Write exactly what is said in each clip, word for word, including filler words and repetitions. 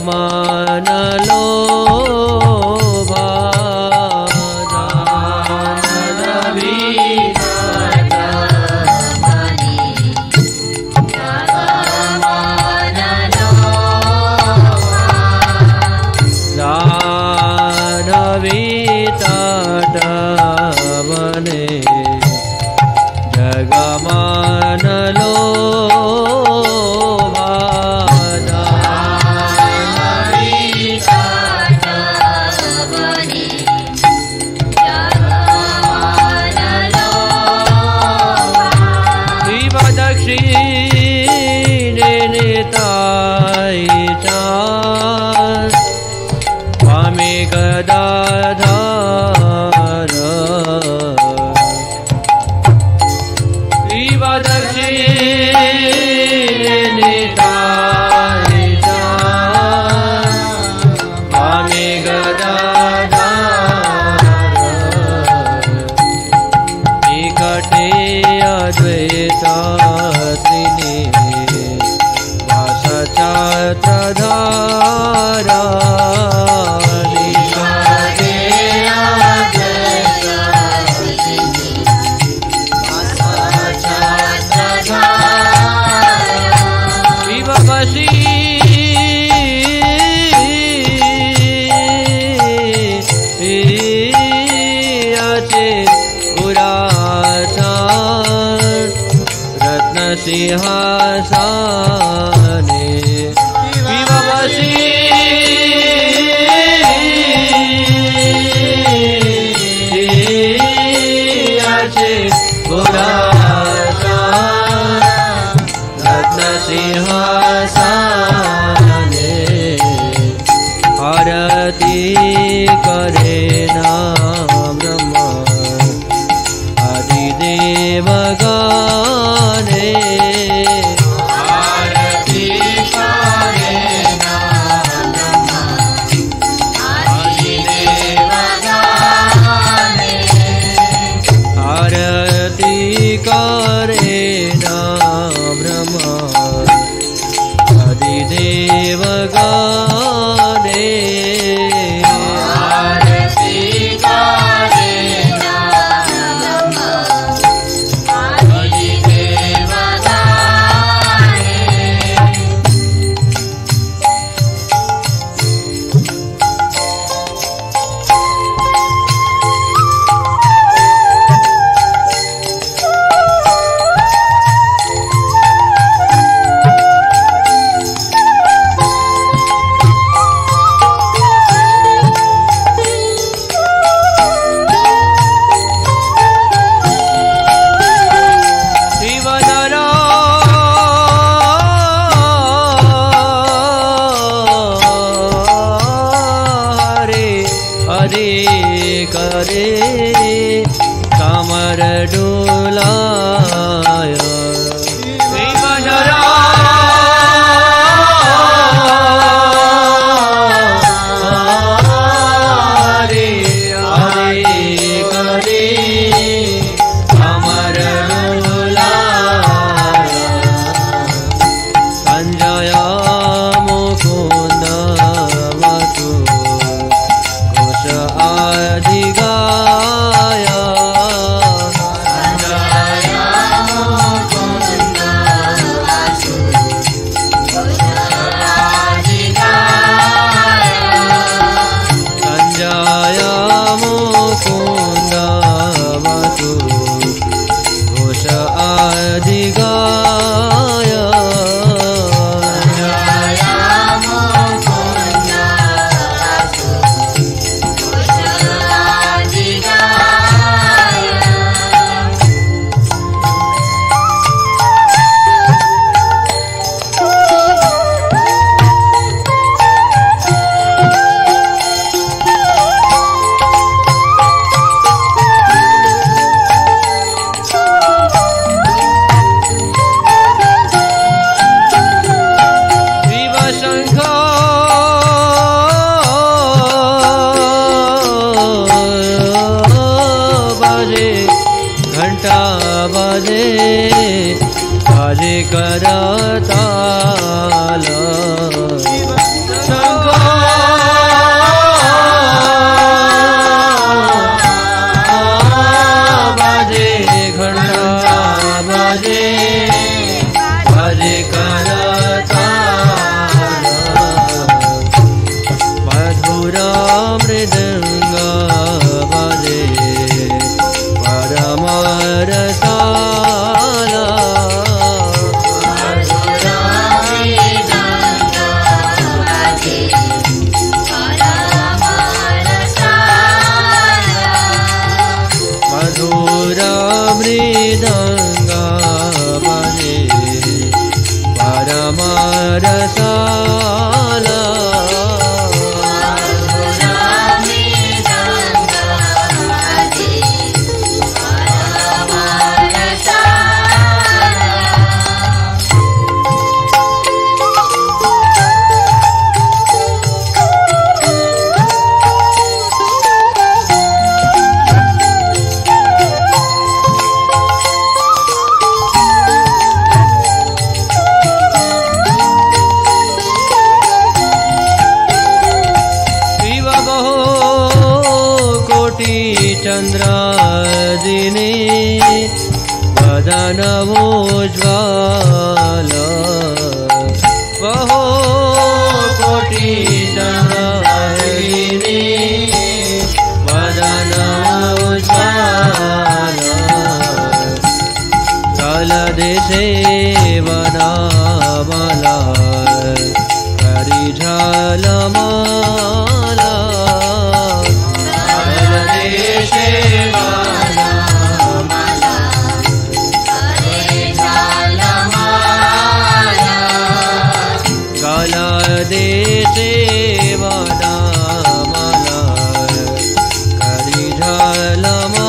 जगमान लोभा दानवीतटवने जगमान लोभा दक्षिणे नेताय स्वामी गदाधर शिव दक्षिणे नेताय स्वामी गदाधर निकटे अद्वैत छत्रधारा शिववशी अचे पुराचार रत्नसिंहासने शिववशी अचे पुराचार रत्नसिंहासने आरती करे नाम ब्रह्म आदिदेव गाने आरती करे नाम ब्रह्म आदिदेव गाने आरती करे नाम ब्रह्म आदिदेव गाने आरती करे नाम ब्रह्म आदिदेव गाने करे कमर डोलाय हरे हरे करे कमर डोलाय संजय मुकुंद वसु घोष अधिगाय संजय मुकुंद वसु घोष अधिगाय संजय मुकुंद वसु घोष अधिगाय घंटा बजे बाजे करताल शंख कोटि चंद्रादिनी वदन उज्ज्वल बहु कोटि चंद्रादिनी वदन उज्ज्वल कलदेशे वनामला करिझलमाला कलदेशे वनामला करिझलमाला कलदेशे वनामला करिझलमाला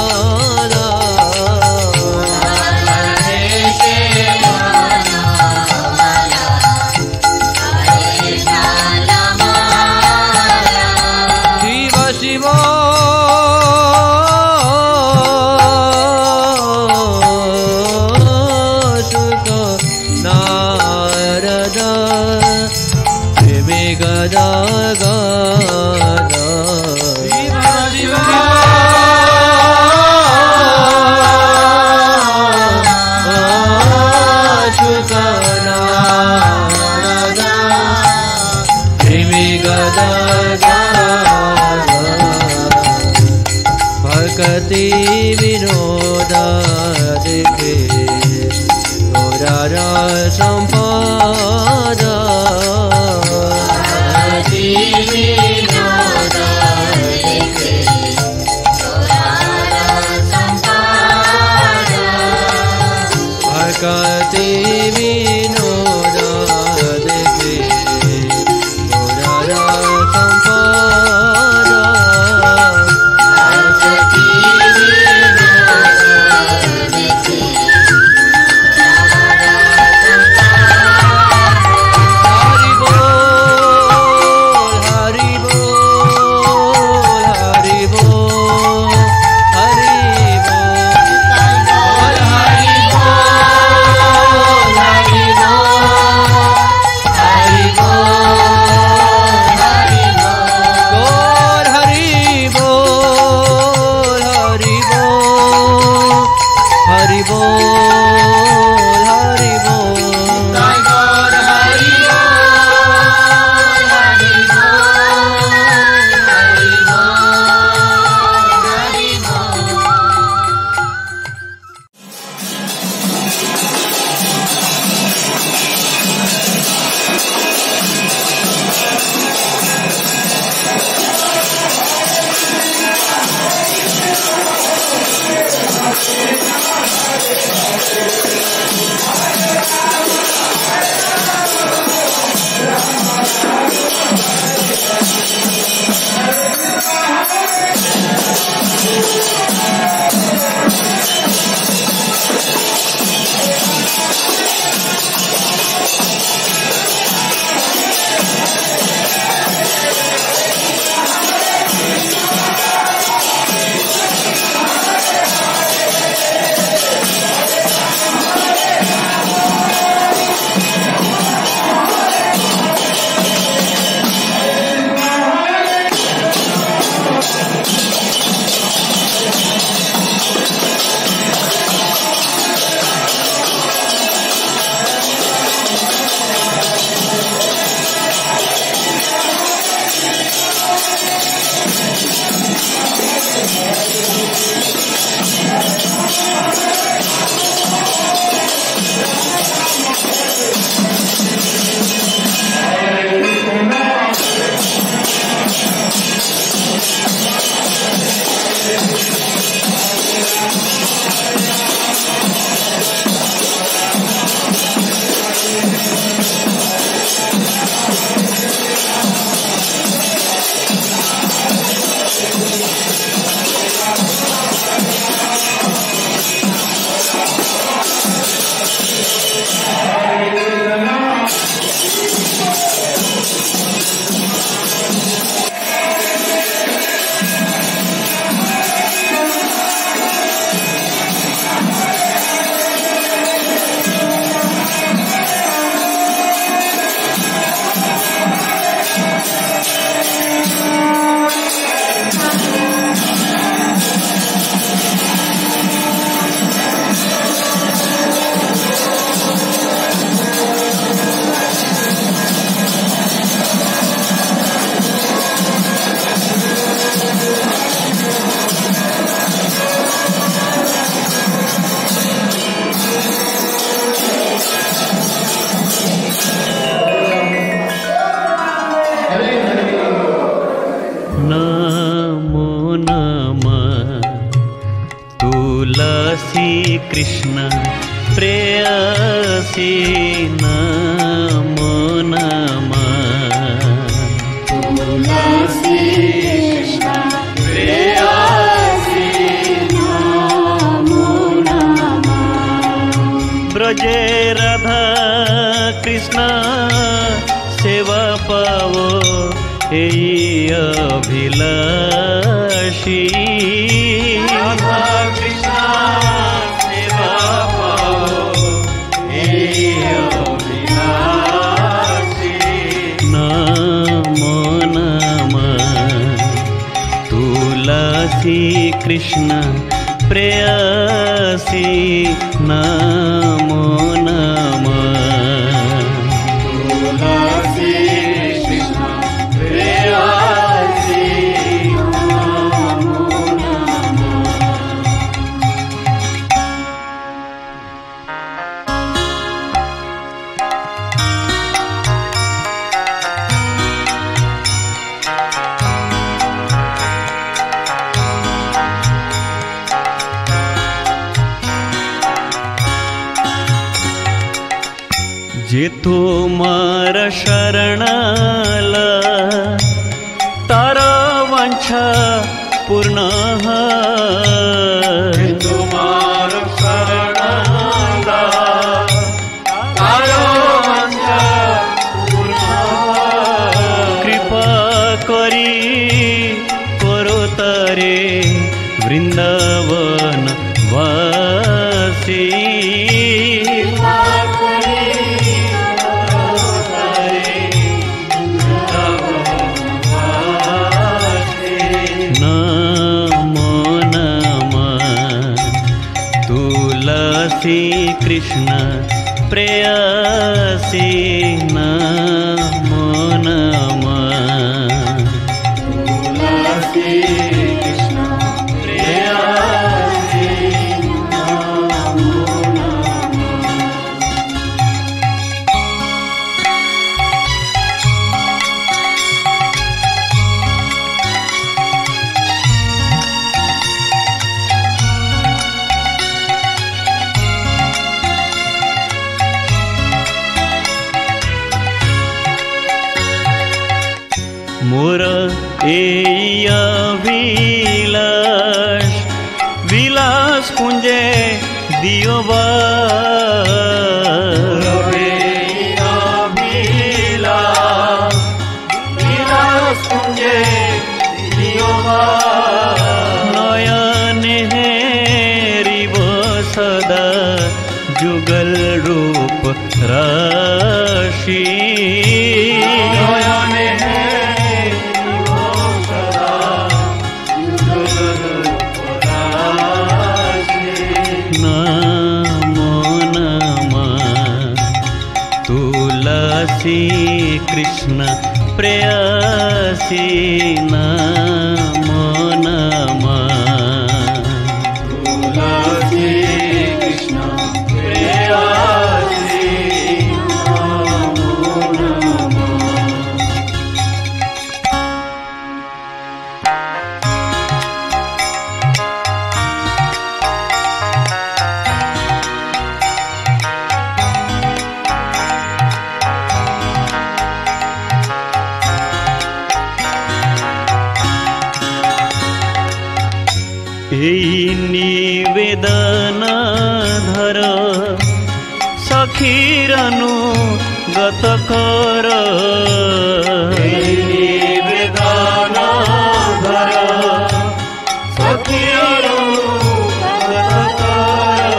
भक्ति विनोद देखे गौरा संपद भक्ति विनोद देखे गौरा संपद भक्ति विनोद देखे गौरा संपद भक्ति विनोद नमो नमः तुलसी कृष्ण प्रेयसी नमो नमः तुलसी कृष्ण प्रेयसी नमो नमः ब्रजे राधा कृष्ण सेवा पावो एई अभिलाषी राधा कृष्ण सेवा पावो एई अभिलाषी नमो नमः तुलसी कृष्ण प्रेयसी नमो नमः तुलसी कृष्ण प्रेयसी नमो नमः जे तुमार शरणाला तारा वांछा पूर्ण तुमार शरणाला तारा वांछा पूर्ण कृपा करी करो तारे वृंदावन वासी नमो नमः तुलसी कृष्ण प्रेयसी नमो नमः तुलसी कृष्ण प्रेयसी नमो नमः मोर एई अभिलाष विलास कुंजे दियो नयने हेरिब सदा जुगल रूप राशि नमो नमः तुलसी कृष्ण प्रेयसी नमो नमः तुलसी कृष्ण प्रेयसी नमो नमः एई निवेदन धर सखीरनु गत कर निवेदन धर सखीरनु गत कर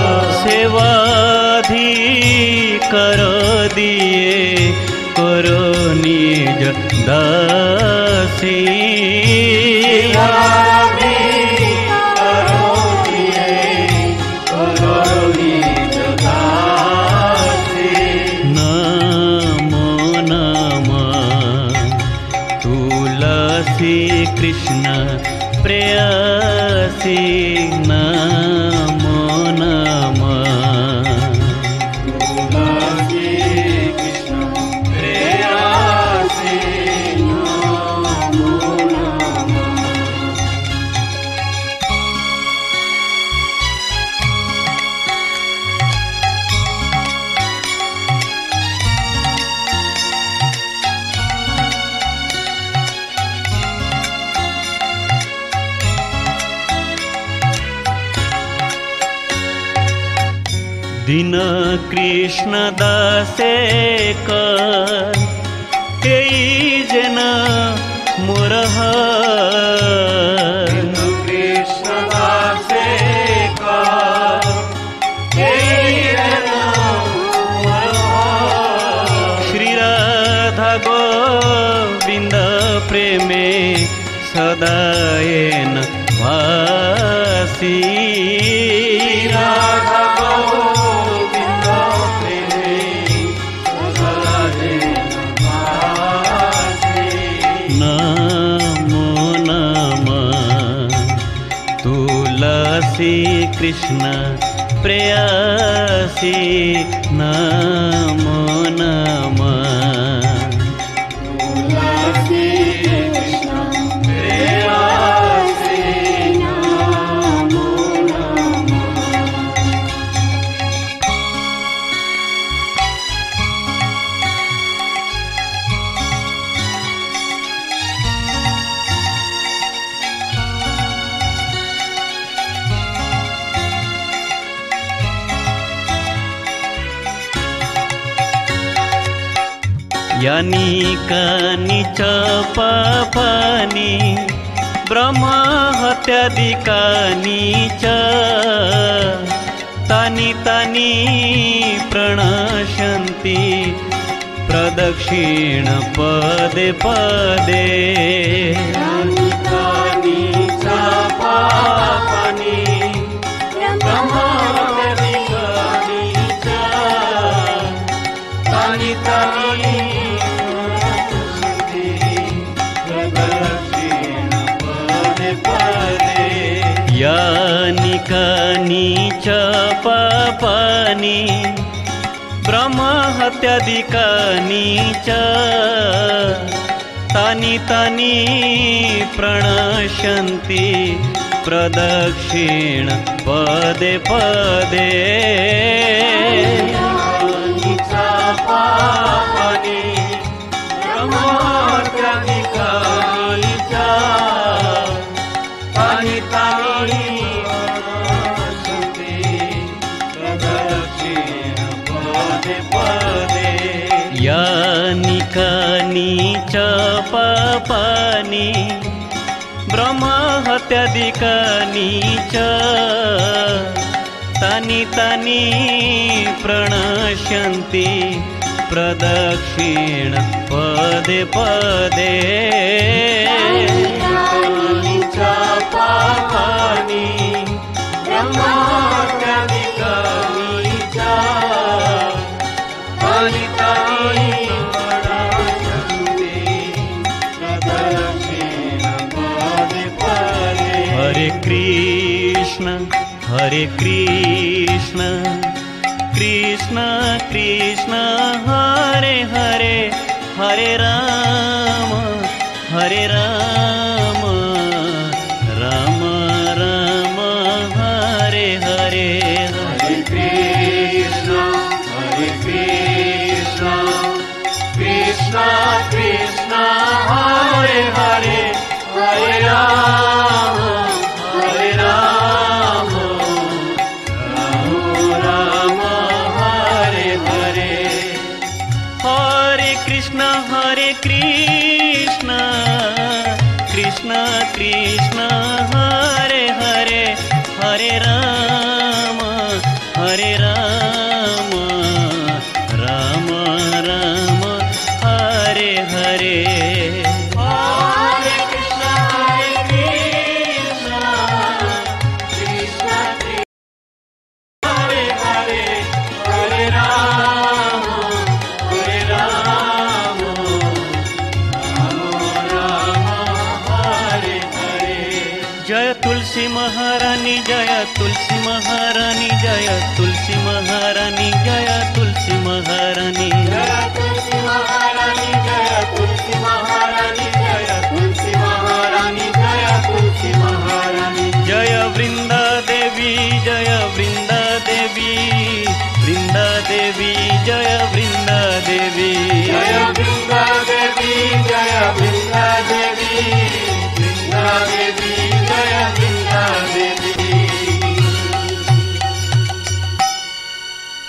सेवाधि कर दिए करो निज दासी नमो नमः तुलसी कृष्ण प्रेयसी नमो नमः तुलसी कृष्ण प्रेयसी नमो नमः दिन कृष्ण दासे कर एई जेन मोर कृष्ण दासे कर एई जेन मोर श्री राधा गोविंद प्रेमे सदायन भासी राधा गोविंद प्रेमे सदायन भासी। नमो नमः तुलसी कृष्ण प्रेयसी नमो नमः तुलसी कृष्ण प्रेयसी नमो नमः। यानी कानी च पापानि ब्रह्म हत्यादिकानि च तानि तानि प्रणश्यन्ति प्रदक्षिण पदे पदे यानि कानि च पापानि ब्रह्मादिकानि च तानि तानि प्रदक्षिण पदे पदे। यानि कानि च पापानि ब्रह्म हत्यादिकानि च तानि तानि प्रणश्यन्ति प्रदक्षिण पदे पदे यानि च पापानि ब्रह्माद्यधिकानि च तानि तानि प्रणश्यन्ति प्रदक्षिण पदे पदे। यानि कानि च पापानि ब्रह्म हत्यादिकानि च तानि तानि प्रणश्यन्ति प्रदक्षिण पदे पदे यानि च पापानि ब्रह्माद्यधिकानि च तानि तानि प्रणश्यन्ति प्रदक्षिण पदे पदे। हरे कृष्ण हरे कृष्ण कृष्ण कृष्ण हरे हरे हरे राम हरे राम राम राम हरे हरे हरे कृष्ण हरे कृष्ण कृष्ण कृष्ण हरे हरे हरे राम हरे राम राम राम हरे हरे। हरे कृष्ण हरे कृष्ण कृष्ण कृष्ण हरे हरे हरे राम हरे राम राम राम हरे हरे। हरे कृष्ण हरे कृष्ण कृष्ण कृष्ण हरे हरे हरे राम हरे राम राम राम हरे हरे। जय तुलसी महारानी जय तुलसी महारानी जय तुलसी महारानी जय तुलसी महारानी जय तुलसी महारानी जय तुलसी महारानी जय तुलसी महारानी जय तुलसी महारानी। जय वृंदा देवी जय वृंदा देवी वृंदा देवी जय वृंदा देवी जय वृंदा देवी जय वृंदा देवी वृंदा देवी जय वृंदा देवी।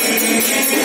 जय